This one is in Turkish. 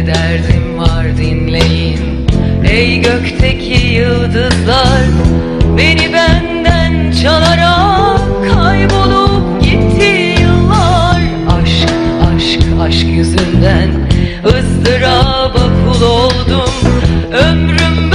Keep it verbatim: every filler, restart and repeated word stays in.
ne derdim var dinleyin. Ey gökteki yıldızlar, beni benden çalarak kaybolup gitti yıllar. Aşk, aşk, aşk yüzünden ızdıraba kul oldum. Ömrüm